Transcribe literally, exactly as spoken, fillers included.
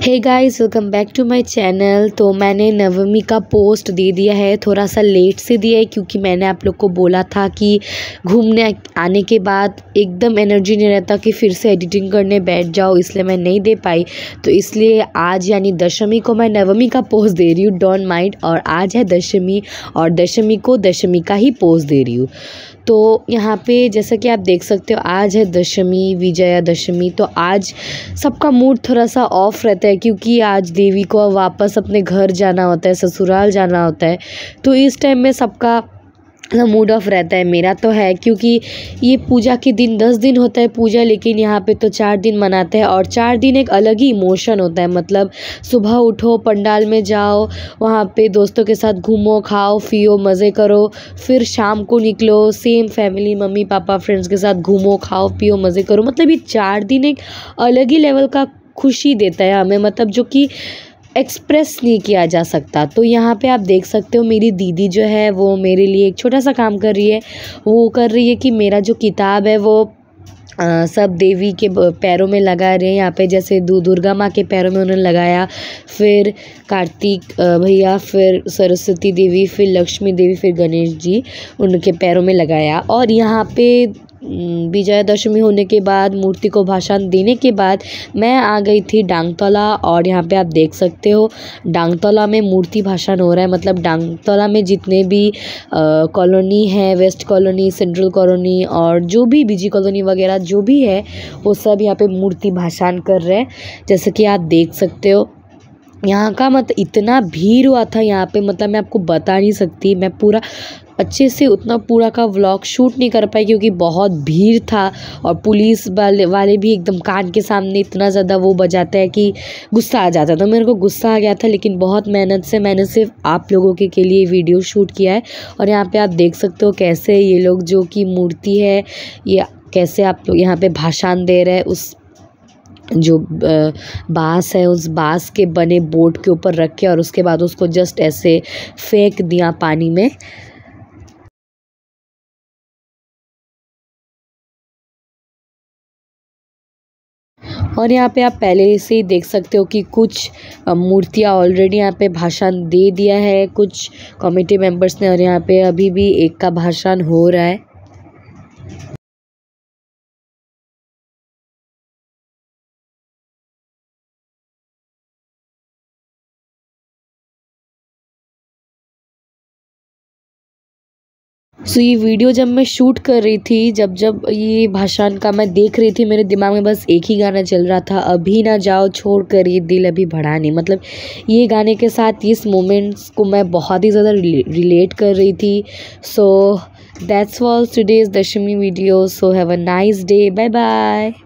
Hey guys, welcome back to my channel. तो मैंने नवमी का पोस्ट दे दिया है, थोड़ा सा लेट से दिया है क्योंकि मैंने आप लोग को बोला था कि घूमने आने के बाद एकदम एनर्जी नहीं रहता कि फिर से एडिटिंग करने बैठ जाओ, इसलिए मैं नहीं दे पाई। तो इसलिए आज यानी दशमी को मैं नवमी का पोस्ट दे रही हूँ, डोंट माइंड। और आज है दशमी और दशमी को दशमी का ही पोस्ट दे रही हूँ। तो यहाँ पे जैसा कि आप देख सकते हो, आज है दशमी, विजयादशमी। तो आज सबका मूड थोड़ा सा ऑफ रहता है क्योंकि आज देवी को वापस अपने घर जाना होता है, ससुराल जाना होता है। तो इस टाइम में सबका मूड ऑफ रहता है। मेरा तो है क्योंकि ये पूजा के दिन दस दिन होता है पूजा, लेकिन यहाँ पे तो चार दिन मनाते हैं। और चार दिन एक अलग ही इमोशन होता है। मतलब सुबह उठो, पंडाल में जाओ, वहाँ पे दोस्तों के साथ घूमो, खाओ पियो, मज़े करो, फिर शाम को निकलो, same family, mummy papa friends के साथ घूमो, खाओ पियो, मज़े करो। मतलब ये चार दिन एक अलग ही लेवल का खुशी देता है हमें, मतलब जो कि एक्सप्रेस नहीं किया जा सकता। तो यहाँ पे आप देख सकते हो मेरी दीदी जो है वो मेरे लिए एक छोटा सा काम कर रही है। वो कर रही है कि मेरा जो किताब है वो आ, सब देवी के पैरों में लगा रहे हैं। यहाँ पे जैसे दु दुर्गा माँ के पैरों में उन्होंने लगाया, फिर कार्तिक भैया, फिर सरस्वती देवी, फिर लक्ष्मी देवी, फिर गणेश जी, उनके पैरों में लगाया। और यहाँ पे विजयादशमी होने के बाद, मूर्ति को भाषण देने के बाद मैं आ गई थी डांगतौला। और यहाँ पे आप देख सकते हो डांगतौला में मूर्ति भाषण हो रहा है। मतलब डांगतौला में जितने भी कॉलोनी है, वेस्ट कॉलोनी, सेंट्रल कॉलोनी और जो भी बीजी कॉलोनी वगैरह जो भी है, वो सब यहाँ पे मूर्ति भाषण कर रहे हैं। जैसे कि आप देख सकते हो यहाँ का मतलब इतना भीड़ हुआ था यहाँ पे, मतलब मैं आपको बता नहीं सकती। मैं पूरा अच्छे से उतना पूरा का व्लॉग शूट नहीं कर पाई क्योंकि बहुत भीड़ था। और पुलिस वाले वाले भी एकदम कान के सामने इतना ज़्यादा वो बजाता है कि गुस्सा आ जाता था। तो मेरे को गुस्सा आ गया था, लेकिन बहुत मेहनत से मैंने सिर्फ आप लोगों के के लिए वीडियो शूट किया है। और यहाँ पे आप देख सकते हो कैसे ये लोग जो कि मूर्ति है, ये कैसे आप लोग यहाँ पे भाषण दे रहे हैं। उस जो बांस है, उस बांस के बने बोर्ड के ऊपर रख के, और उसके बाद उसको जस्ट ऐसे फेंक दिया पानी में। और यहाँ पे आप पहले से ही देख सकते हो कि कुछ मूर्तियाँ ऑलरेडी यहाँ पे भाषण दे दिया है कुछ कमेटी मेंबर्स ने, और यहाँ पे अभी भी एक का भाषण हो रहा है। सो ये वीडियो जब मैं शूट कर रही थी, जब जब ये भाषण का मैं देख रही थी, मेरे दिमाग में बस एक ही गाना चल रहा था, अभी ना जाओ छोड़ कर ये दिल अभी बढ़ा नहीं। मतलब ये गाने के साथ इस मोमेंट्स को मैं बहुत ही ज़्यादा रिलेट कर रही थी। So that's all today's Dashami video. So have a nice day, bye bye.